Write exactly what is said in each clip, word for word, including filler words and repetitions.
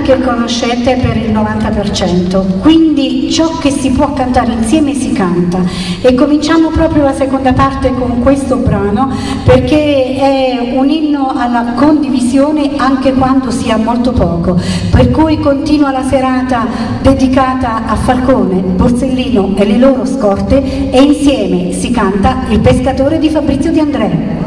che conoscete per il novanta per cento, quindi ciò che si può cantare insieme si canta, e cominciamo proprio la seconda parte con questo brano perché è un inno alla condivisione anche quando si ha molto poco, per cui continua la serata dedicata a Falcone, Borsellino e le loro scorte, e insieme si canta Il pescatore di Fabrizio De André.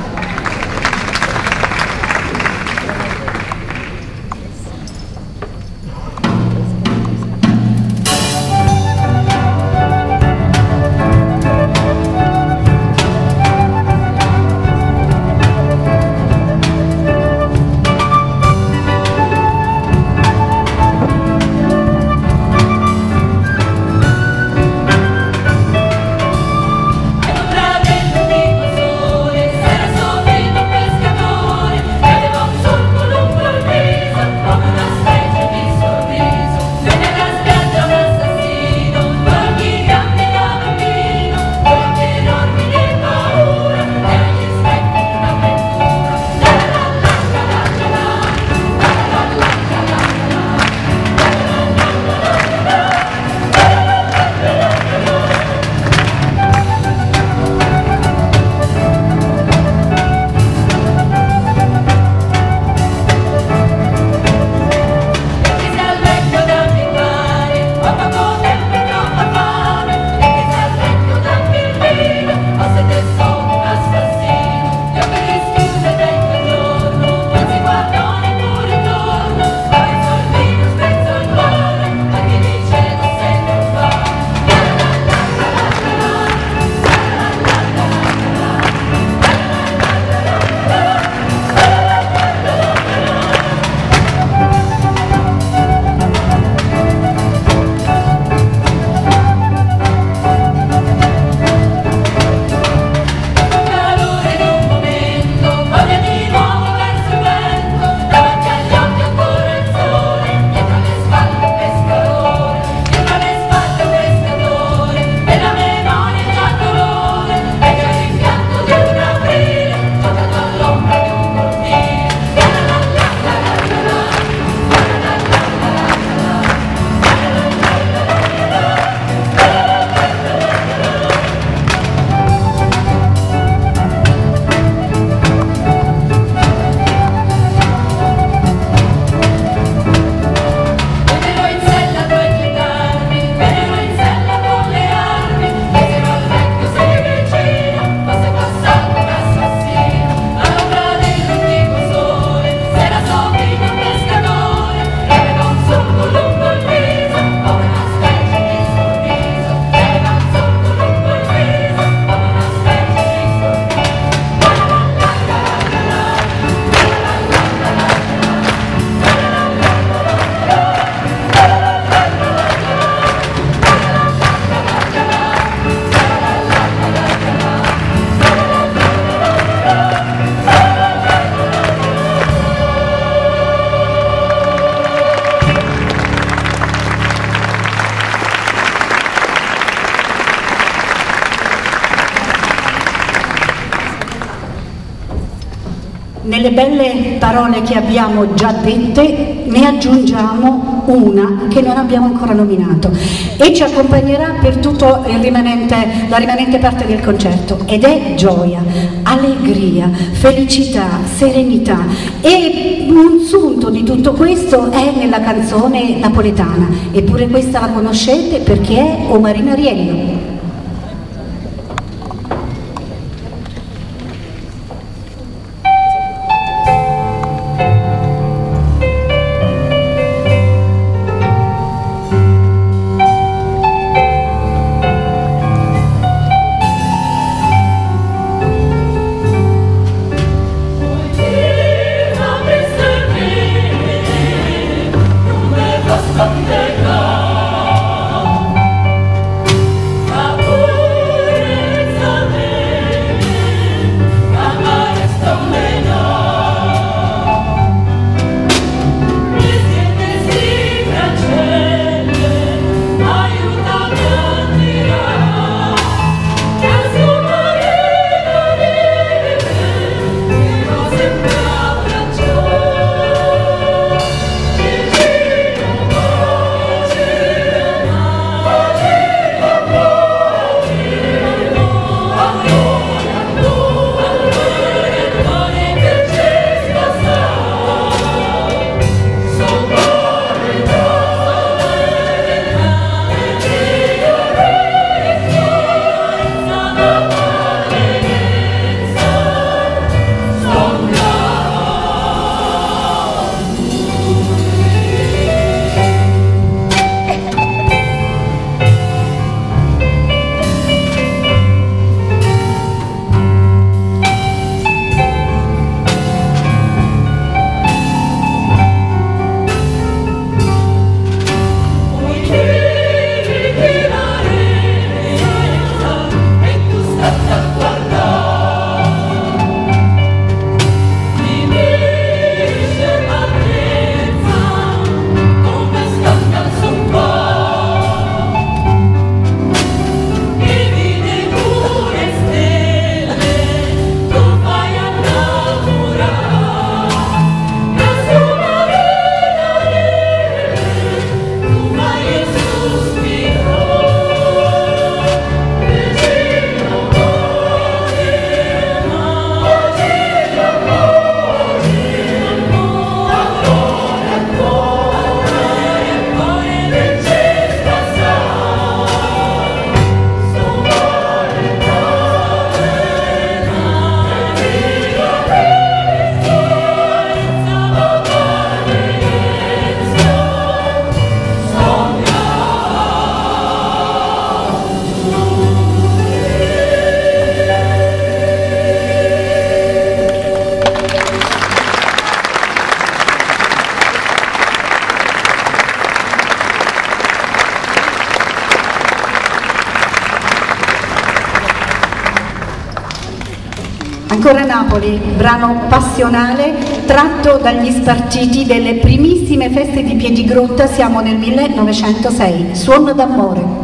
Nelle belle parole che abbiamo già dette ne aggiungiamo una che non abbiamo ancora nominato e ci accompagnerà per tutta la rimanente parte del concerto, ed è gioia, allegria, felicità, serenità, e un sunto di tutto questo è nella canzone napoletana, eppure questa la conoscete perché è O Marinariello. Ah Ancora Napoli, brano passionale tratto dagli spartiti delle primissime feste di Piedigrotta, siamo nel millenovecentosei, Suono d'amore.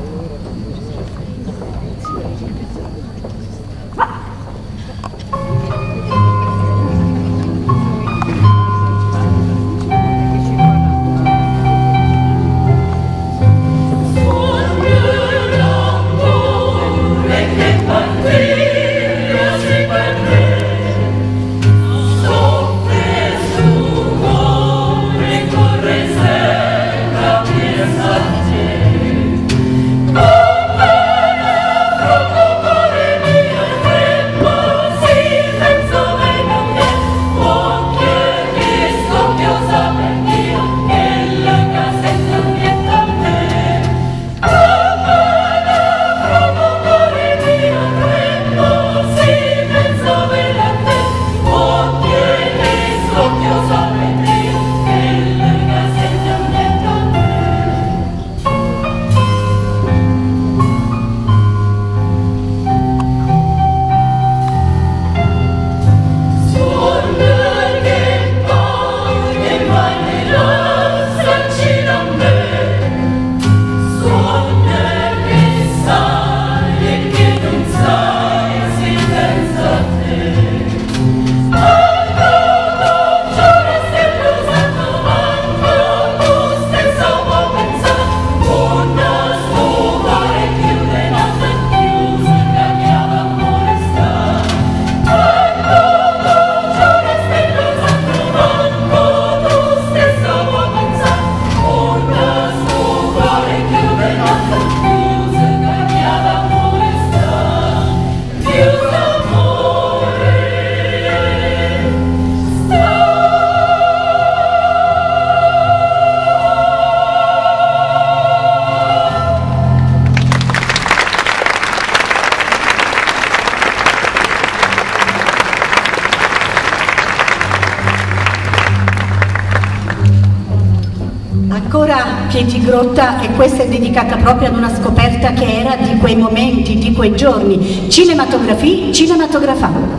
Ancora Piedigrotta, e questa è dedicata proprio ad una scoperta che era di quei momenti, di quei giorni. Cinematografia, cinematografa.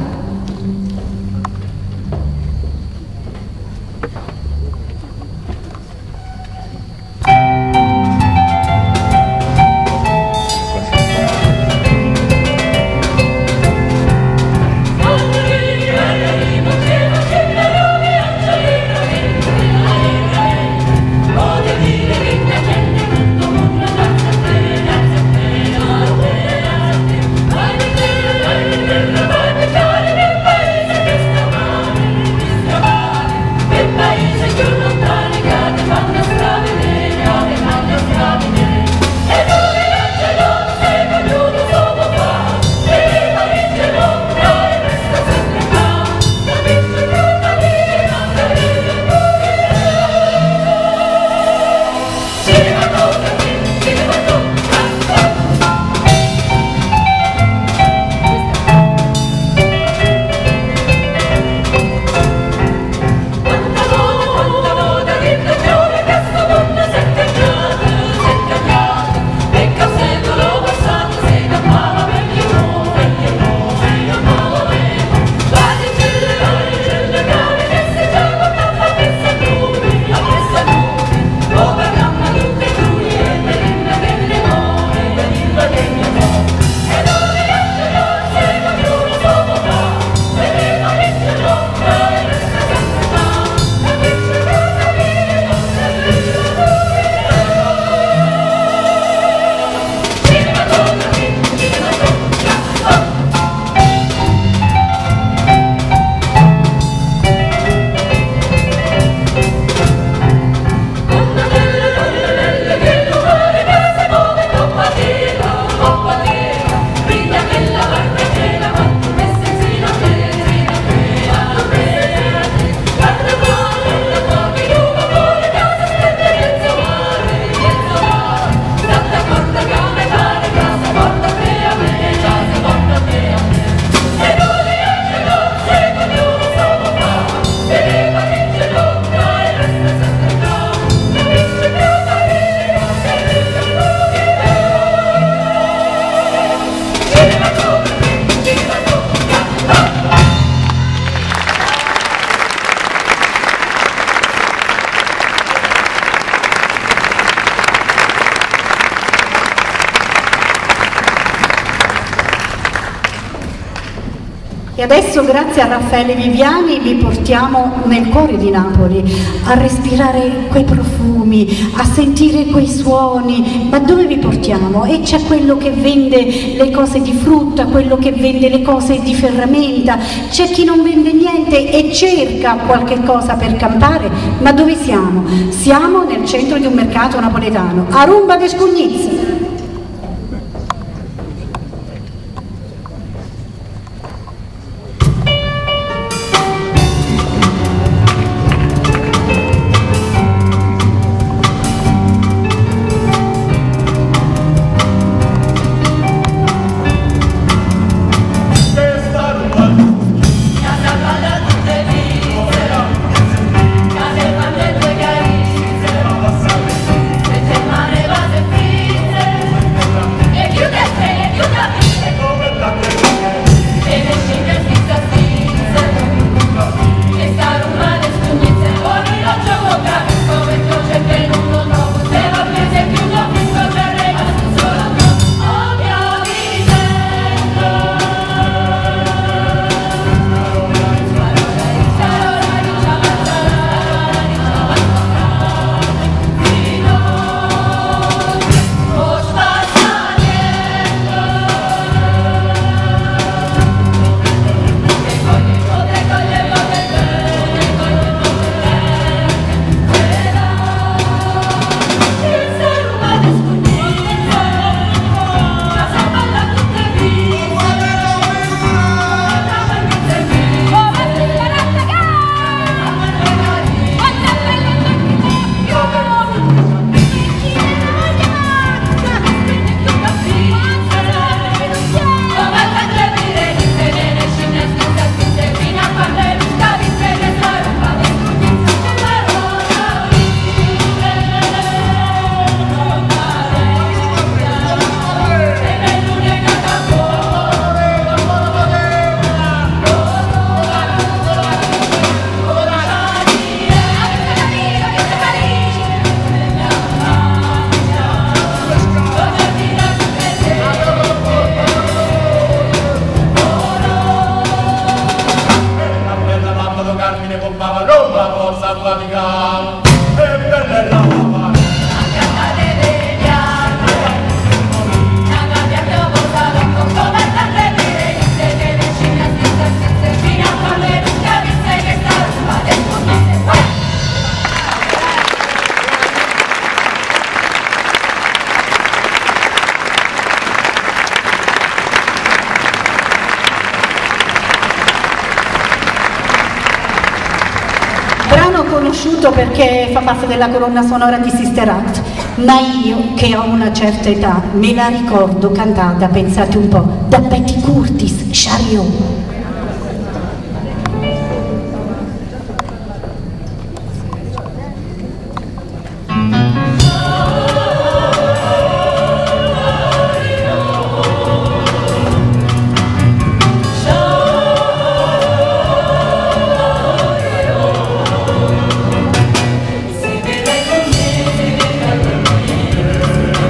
Bye. E adesso, grazie a Raffaele Viviani, vi portiamo nel cuore di Napoli, a respirare quei profumi, a sentire quei suoni. Ma dove vi portiamo? E c'è quello che vende le cose di frutta, quello che vende le cose di ferramenta, c'è chi non vende niente e cerca qualche cosa per campare. Ma dove siamo? Siamo nel centro di un mercato napoletano, a Rumba de Scugnizza. Conosciuto perché fa parte della colonna sonora di Sister Act, ma io che ho una certa età me la ricordo cantata, pensate un po', da Betty Curtis, Chariot.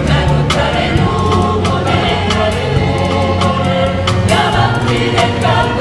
Come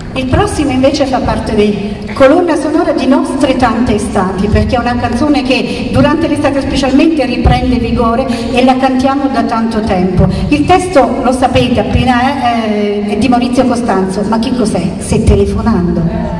Il prossimo invece fa parte di colonna sonora di nostre tante estati, perché è una canzone che durante l'estate specialmente riprende vigore e la cantiamo da tanto tempo. Il testo, lo sapete appena, è, è di Maurizio Costanzo, ma che cos'è? Se telefonando.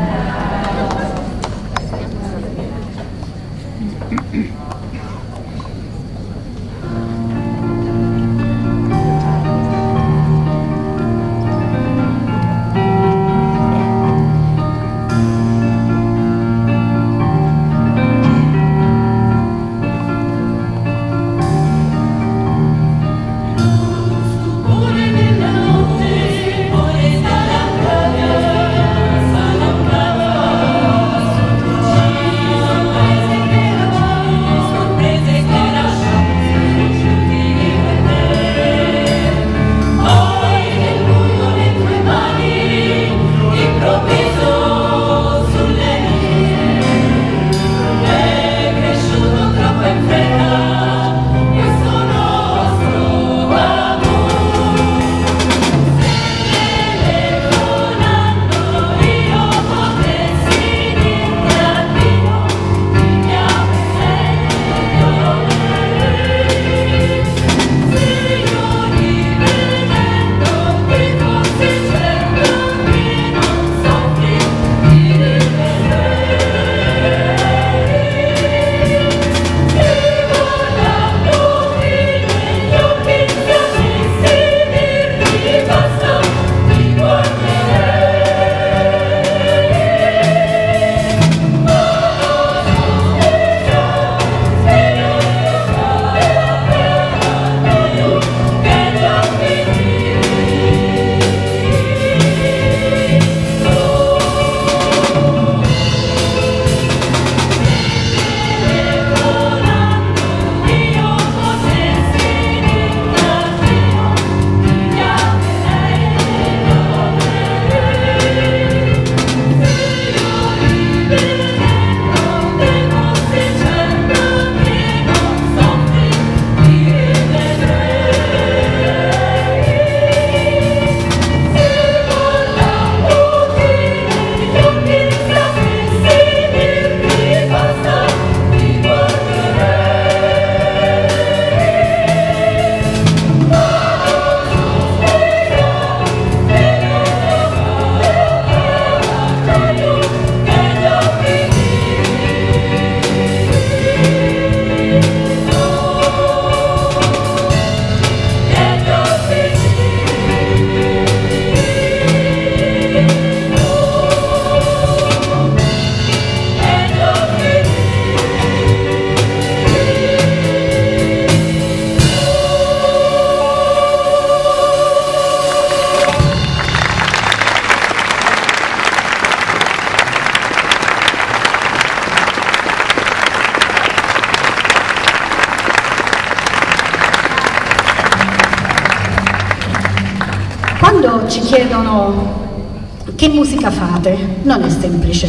Quando ci chiedono che musica fate, non è semplice,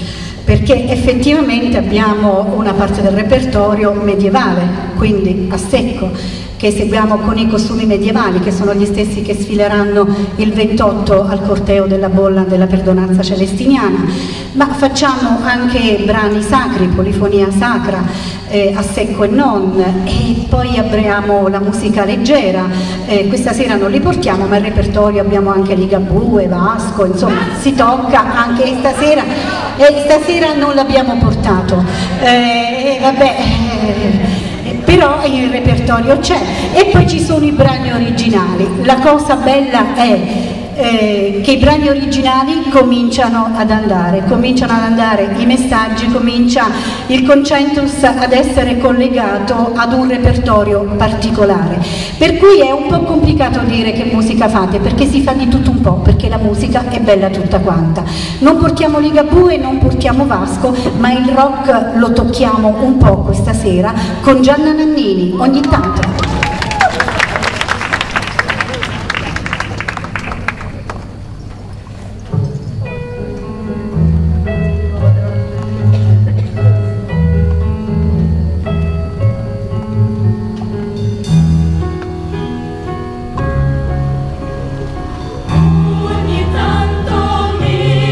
perché effettivamente abbiamo una parte del repertorio medievale, quindi a secco, che eseguiamo con i costumi medievali, che sono gli stessi che sfileranno il ventotto al corteo della bolla della perdonanza celestiniana, ma facciamo anche brani sacri, polifonia sacra, eh, a secco e non, e poi apriamo la musica leggera. Eh, questa sera non li portiamo, ma il repertorio abbiamo anche Ligabue, Vasco, insomma si tocca anche stasera, e stasera non l'abbiamo portato, eh, vabbè, eh, però il repertorio c'è. E poi ci sono i brani originali. La cosa bella è eh, che i brani originali cominciano ad andare, cominciano ad andare i messaggi, comincia il concentus ad essere collegato ad un repertorio particolare, per cui è un po' complicato dire che musica fate, perché si fa di tutto un po', perché la musica è bella tutta quanta. Non portiamo Ligabue, non portiamo Vasco, ma il rock lo tocchiamo un po' questa sera con Gianna Nannini, ogni tanto. Ogni tanto mi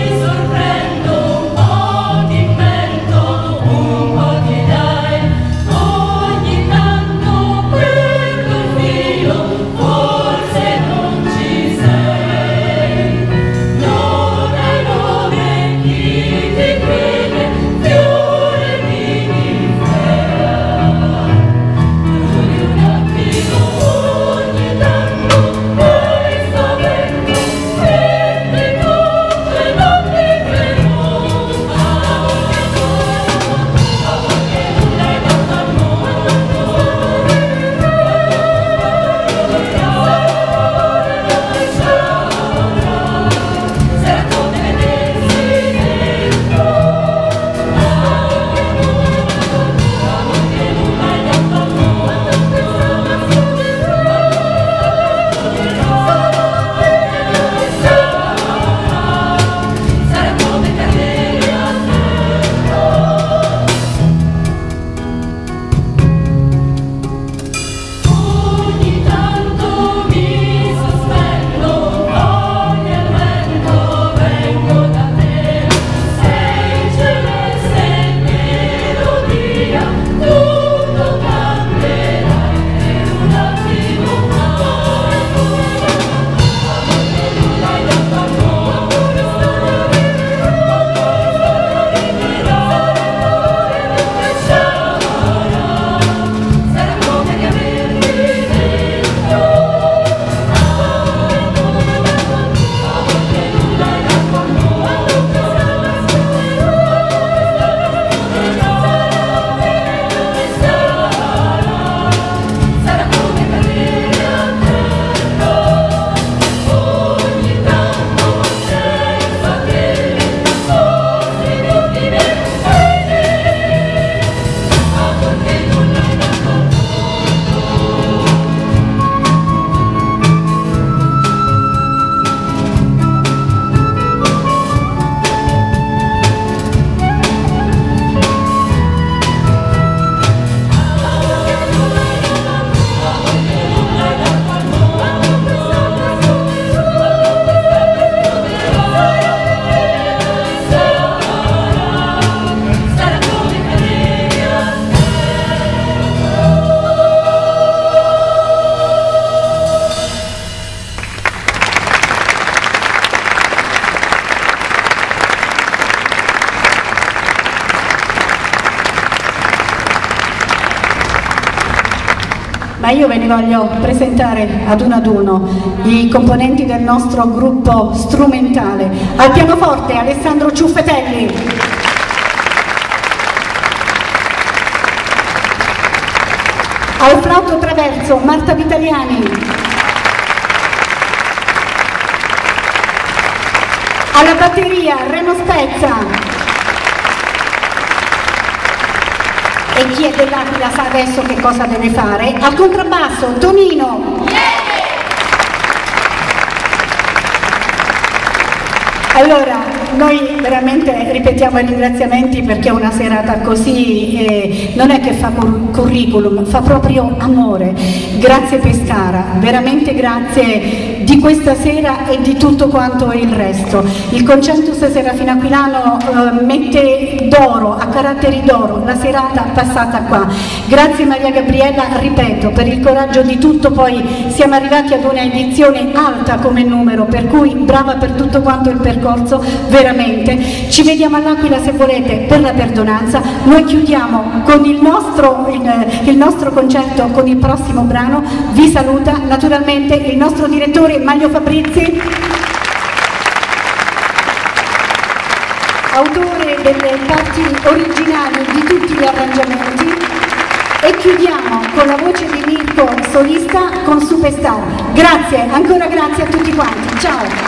ma io ve ne voglio presentare ad uno ad uno i componenti del nostro gruppo strumentale. Al pianoforte Alessandro Ciuffetelli, al flauto traverso Marta Vitaliani, alla batteria Remo Spezza, e chi è dell'Aquila sa adesso che cosa deve fare, al contrabbasso Tonino. Allora, noi veramente ripetiamo i ringraziamenti perché una serata così eh, non è che fa cur curriculum, fa proprio amore. Grazie Pescara, veramente grazie di questa sera e di tutto quanto il resto. Il Concentus Serafino Aquilano eh, mette d'oro, a caratteri d'oro, la serata passata qua. Grazie Maria Gabriella, ripeto, per il coraggio di tutto, poi siamo arrivati ad una edizione alta come numero, per cui brava per tutto quanto il percorso. Veramente, ci vediamo all'Aquila se volete per la perdonanza. Noi chiudiamo con il nostro, il, il nostro concerto con il prossimo brano. Vi saluta naturalmente il nostro direttore Maglio Fabrizi, autore delle parti originali di tutti gli arrangiamenti, e chiudiamo con la voce di Mirko solista con Superstar. Grazie, ancora grazie a tutti quanti, ciao!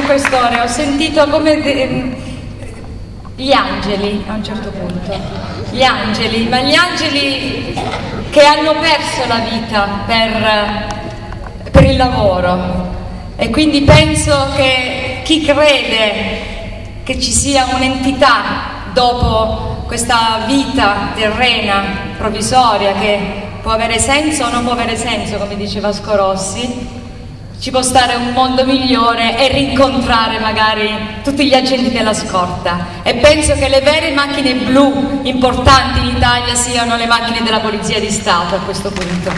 Questore, ho sentito come de, gli angeli a un certo punto, gli angeli, ma gli angeli che hanno perso la vita per, per il lavoro, e quindi penso che chi crede che ci sia un'entità dopo questa vita terrena, provvisoria, che può avere senso o non può avere senso, come diceva Vasco Rossi, ci può stare un mondo migliore e rincontrare magari tutti gli agenti della scorta. E penso che le vere macchine blu importanti in Italia siano le macchine della Polizia di Stato a questo punto.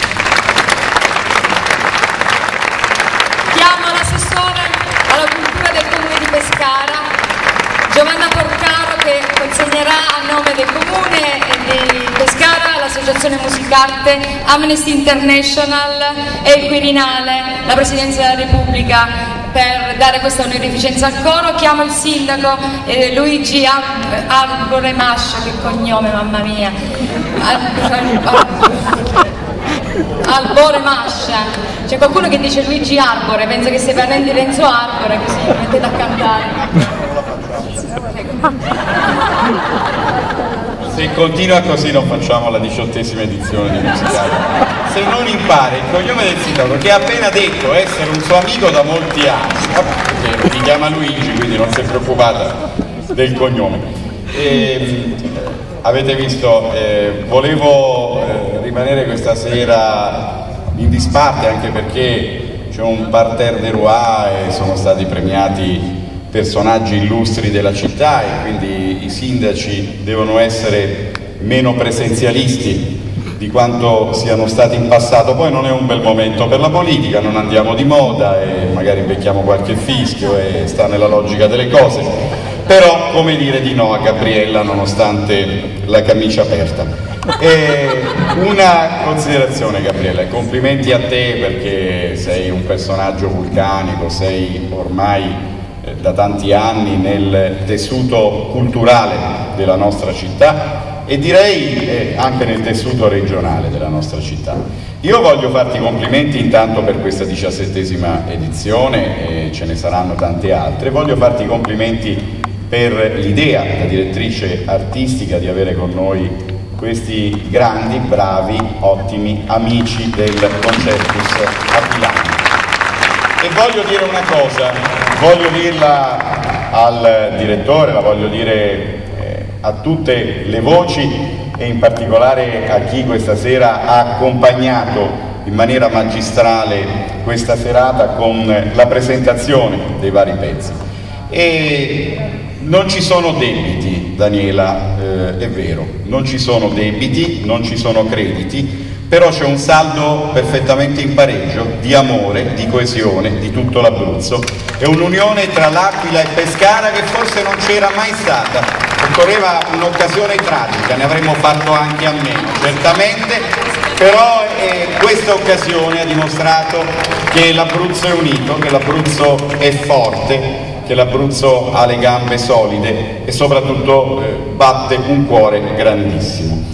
Chiamo l'assessore alla cultura del Comune di Pescara, Giovanna Porcaro, che consegnerà a nome del Comune di Pescara, l'Associazione Musicarte, Amnesty International e il Quirinale, la Presidenza della Repubblica, per dare questa onorificenza al coro. Chiamo il sindaco eh, Luigi Ar Arbore Mascia, che cognome, mamma mia, Arbore Mascia. C'è qualcuno che dice Luigi Arbore, pensa che stai parlando di Renzo Arbore, così mi mettete a cantare. Se continua così non facciamo la diciottesima edizione di Musicale. Se non impara il cognome del sindaco, che ha appena detto essere un suo amico da molti anni, perché si chiama Luigi, quindi non si è preoccupata del cognome. E, avete visto, eh, volevo eh, rimanere questa sera in disparte, anche perché c'è un parterre de roi e sono stati premiati personaggi illustri della città, e quindi i sindaci devono essere meno presenzialisti di quanto siano stati in passato. Poi non è un bel momento per la politica, non andiamo di moda e magari becchiamo qualche fischio, e sta nella logica delle cose, però come dire di no a Gabriella nonostante la camicia aperta. E una considerazione, Gabriella, complimenti a te perché sei un personaggio vulcanico, sei ormai da tanti anni nel tessuto culturale della nostra città, e direi eh, anche nel tessuto regionale della nostra città. Io voglio farti complimenti intanto per questa diciassettesima edizione, e ce ne saranno tante altre. Voglio farti complimenti per l'idea da direttrice artistica di avere con noi questi grandi, bravi, ottimi amici del Concertus Aquilano. E voglio dire una cosa, voglio dirla al direttore, la voglio dire eh, a tutte le voci, e in particolare a chi questa sera ha accompagnato in maniera magistrale questa serata con la presentazione dei vari pezzi. E non ci sono debiti, Daniela, eh, è vero, non ci sono debiti, non ci sono crediti, però c'è un saldo perfettamente in pareggio di amore, di coesione di tutto l'Abruzzo, e un'unione tra l'Aquila e Pescara che forse non c'era mai stata. Occorreva un'occasione tragica, ne avremmo fatto anche a meno, certamente, però eh, questa occasione ha dimostrato che l'Abruzzo è unito, che l'Abruzzo è forte, che l'Abruzzo ha le gambe solide e soprattutto eh, batte un cuore grandissimo.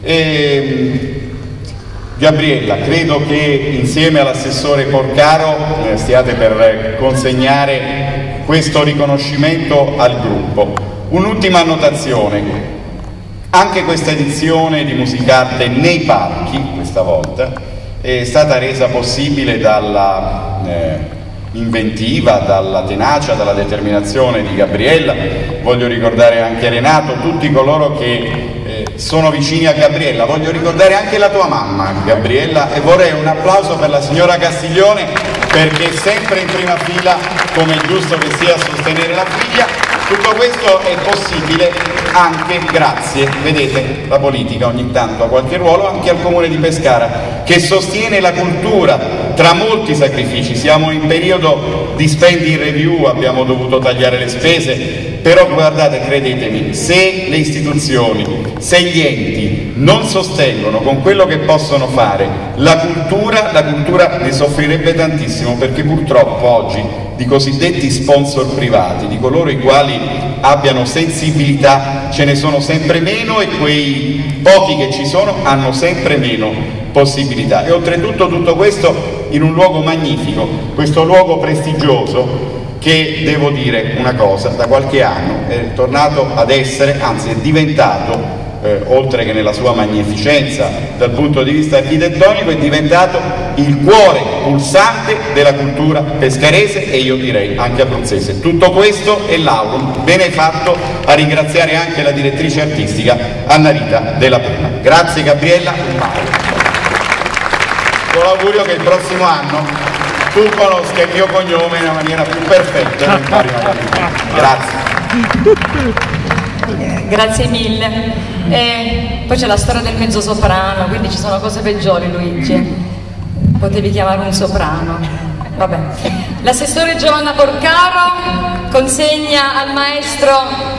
E, Gabriella, credo che insieme all'assessore Porcaro eh, stiate per consegnare questo riconoscimento al gruppo. Un'ultima annotazione: anche questa edizione di Musicarte nei parchi, questa volta, è stata resa possibile dalla eh, inventiva, dalla tenacia, dalla determinazione di Gabriella. Voglio ricordare anche Renato, tutti coloro che sono vicini a Gabriella. Voglio ricordare anche la tua mamma, Gabriella, e vorrei un applauso per la signora Castiglione, perché è sempre in prima fila, come è giusto che sia, a sostenere la figlia. Tutto questo è possibile anche grazie, vedete, la politica ogni tanto ha qualche ruolo, anche al Comune di Pescara, che sostiene la cultura tra molti sacrifici. Siamo in periodo di spending review, abbiamo dovuto tagliare le spese, però guardate, credetemi, se le istituzioni, se gli enti non sostengono con quello che possono fare la cultura, la cultura ne soffrirebbe tantissimo, perché purtroppo oggi di cosiddetti sponsor privati, di coloro i quali abbiano sensibilità, ce ne sono sempre meno, e quei pochi che ci sono hanno sempre meno possibilità. E oltretutto tutto questo in un luogo magnifico, questo luogo prestigioso che, devo dire una cosa, da qualche anno è tornato ad essere, anzi è diventato, eh, oltre che nella sua magnificenza dal punto di vista architettonico, è diventato il cuore pulsante della cultura pescarese e io direi anche abruzzese. Tutto questo è l'aurum, bene fatto a ringraziare anche la direttrice artistica Anna Rita Della Pena. Grazie Gabriella, con l'augurio che il prossimo anno tu conosca il mio cognome in una maniera più perfetta. Grazie. Grazie mille. E poi c'è la storia del mezzo soprano, quindi ci sono cose peggiori, Luigi. Potevi chiamare un soprano. Vabbè. L'assessore Giovanna Porcaro consegna al maestro.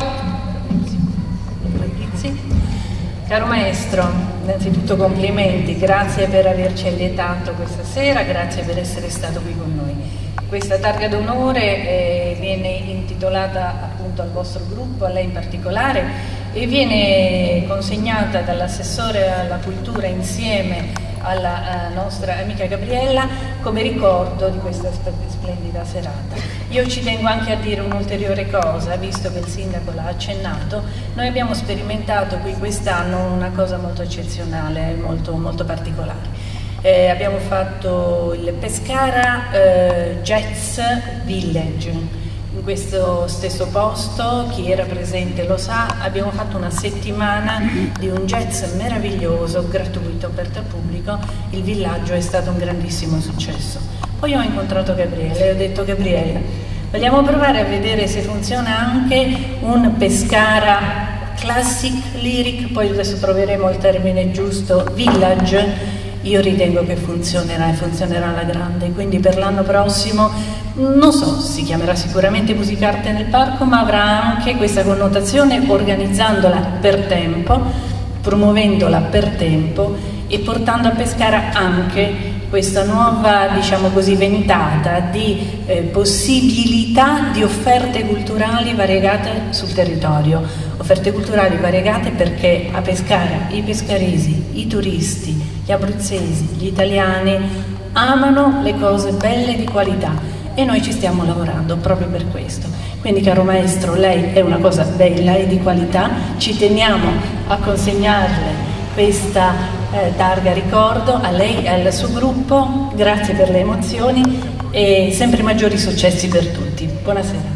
Caro maestro, innanzitutto complimenti, grazie per averci allietato questa sera, grazie per essere stato qui con noi. Questa targa d'onore eh, viene intitolata appunto al vostro gruppo, a lei in particolare, e viene consegnata dall'assessore alla cultura insieme alla nostra amica Gabriella come ricordo di questa splendida serata. Io ci tengo anche a dire un'ulteriore cosa, visto che il sindaco l'ha accennato. Noi abbiamo sperimentato qui quest'anno una cosa molto eccezionale, molto, molto particolare. Eh, abbiamo fatto il Pescara eh, Jazz Village. In questo stesso posto, chi era presente lo sa, abbiamo fatto una settimana di un jazz meraviglioso, gratuito, aperto al pubblico. Il villaggio è stato un grandissimo successo. Poi ho incontrato Gabriele e ho detto: Gabriele, vogliamo provare a vedere se funziona anche un Pescara Classic Lyric, poi adesso troveremo il termine giusto, Village. Io ritengo che funzionerà e funzionerà alla grande, quindi per l'anno prossimo, non so, si chiamerà sicuramente Musicarte nel Parco, ma avrà anche questa connotazione organizzandola per tempo, promuovendola per tempo e portando a Pescara anche questa nuova, diciamo così, ventata di eh, possibilità di offerte culturali variegate sul territorio. Offerte culturali variegate perché a Pescara i pescaresi, i turisti, gli abruzzesi, gli italiani amano le cose belle di qualità e noi ci stiamo lavorando proprio per questo. Quindi, caro maestro, lei è una cosa bella e di qualità, ci teniamo a consegnarle questa eh, targa ricordo a lei e al suo gruppo. Grazie per le emozioni e sempre maggiori successi per tutti. Buonasera.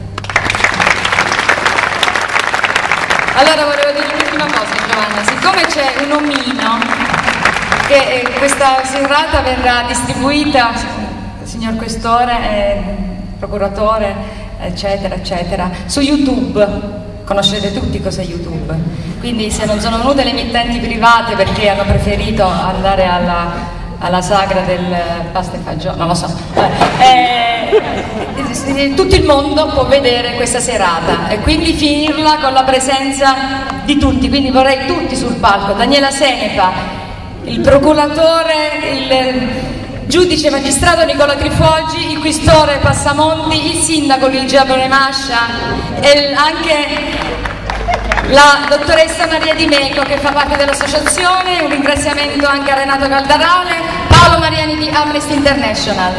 Allora volevo dire l'ultima cosa, Giovanna, siccome c'è un omino che eh, questa serata verrà distribuita, signor Questore, eh, procuratore, eccetera, eccetera, su YouTube. Conoscete tutti cos'è YouTube, quindi se non sono venute le emittenti private perché hanno preferito andare alla, alla sagra del pasta e fagioli, non lo so, eh, tutto il mondo può vedere questa serata e quindi finirla con la presenza di tutti, quindi vorrei tutti sul palco, Daniela Senepa, il procuratore, il giudice magistrato Nicola Trifoggi, il questore Passamonti, il sindaco Luigi Mascia e anche la dottoressa Maria Di Meco che fa parte dell'associazione. Un ringraziamento anche a Renato Caldarale, Paolo Mariani di Amnesty International.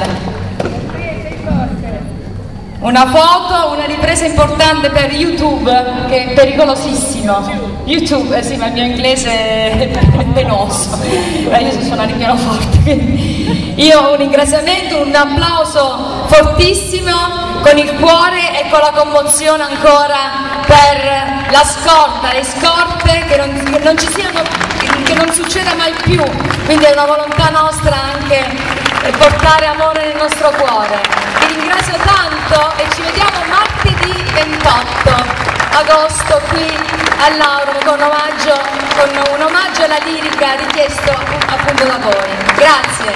Una foto, una ripresa importante per YouTube, che è pericolosissimo. YouTube, eh sì, ma il mio inglese è penoso, eh, io sono al pianoforte, quindi io un ringraziamento, un applauso fortissimo, con il cuore e con la commozione ancora per la scorta, le scorte, che non, che non ci siano, che non succeda mai più, quindi è una volontà nostra anche portare amore nel nostro cuore. Vi ringrazio tanto e ci vediamo martedì ventotto agosto qui all'Aurum con, con un omaggio alla lirica richiesto appunto da voi. Grazie.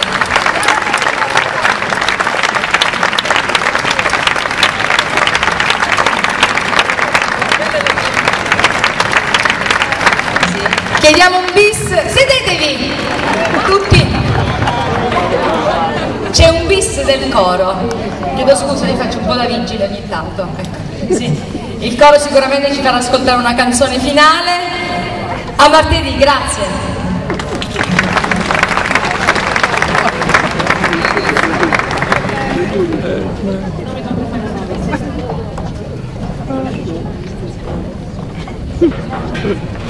Sì. Chiediamo un bis, sedetevi tutti. C'è un bis del coro, chiedo scusa, vi faccio un po' da vigile ogni tanto. Sì. Il coro sicuramente ci farà ascoltare una canzone finale. A martedì, grazie. Sì.